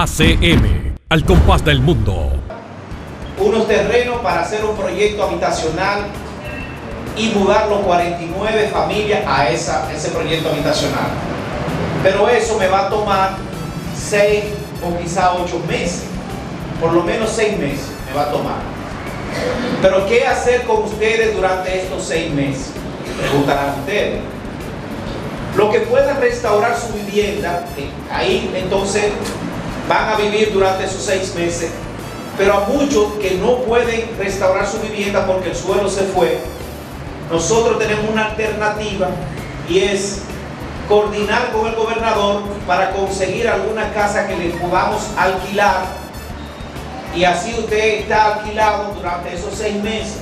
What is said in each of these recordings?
ACM, al compás del mundo. Unos terrenos para hacer un proyecto habitacional y mudar los 49 familias a ese proyecto habitacional. Pero eso me va a tomar 6 o quizá 8 meses. Por lo menos 6 meses me va a tomar. Pero ¿qué hacer con ustedes durante estos 6 meses? Preguntarán ustedes. Los que puedan restaurar su vivienda, ahí entonces van a vivir durante esos 6 meses. Pero a muchos que no pueden restaurar su vivienda porque el suelo se fue, nosotros tenemos una alternativa y es coordinar con el gobernador para conseguir alguna casa que le podamos alquilar, y así usted está alquilado durante esos 6 meses.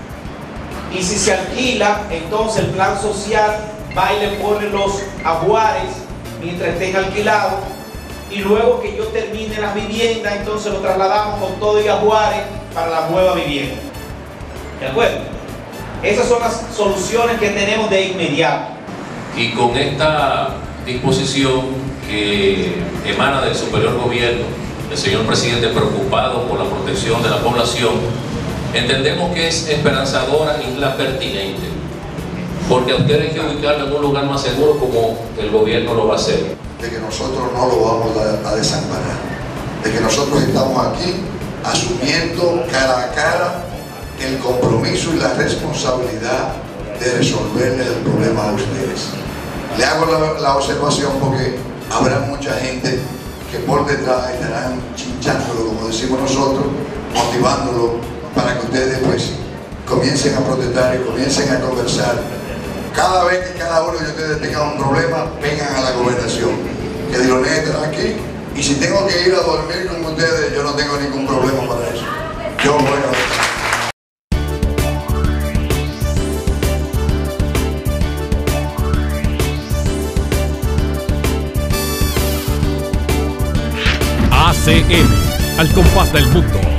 Y si se alquila, entonces el plan social va y le pone los ajuares mientras estén alquilados, y luego que yo termine las viviendas, entonces lo trasladamos con todo y ajuares para la nueva vivienda. ¿De acuerdo? Esas son las soluciones que tenemos de inmediato. Y con esta disposición que emana del superior gobierno, el señor presidente preocupado por la protección de la población, entendemos que es esperanzadora y la pertinente, porque a ustedes hay que ubicarlo en un lugar más seguro como el gobierno lo va a hacer. De que nosotros no lo vamos a desamparar, de que nosotros estamos aquí asumiendo cara a cara el compromiso y la responsabilidad de resolverle el problema a ustedes. Le hago la observación porque habrá mucha gente que por detrás estarán chinchándolo, como decimos nosotros, motivándolo para que ustedes pues comiencen a protestar y comiencen a conversar. Cada vez que cada uno de ustedes tenga un problema, vengan a la gobernación, que Diloné estará aquí, y si tengo que ir a dormir con ustedes, yo no tengo ningún problema para eso. Yo voy a... ACM, al compás del mundo.